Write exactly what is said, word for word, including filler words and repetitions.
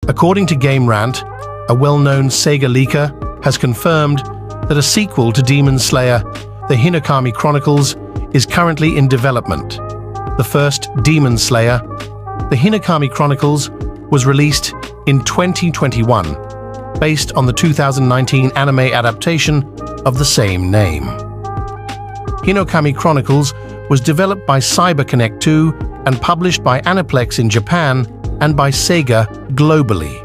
According to Game Rant, a well-known Sega leaker has confirmed that a sequel to Demon Slayer, the Hinokami Chronicles, is currently in development. The first Demon Slayer, the Hinokami Chronicles, was released in twenty twenty-one, based on the two thousand nineteen anime adaptation of the same name. Hinokami Chronicles was developed by CyberConnect two and published by Aniplex in Japan and by Sega globally.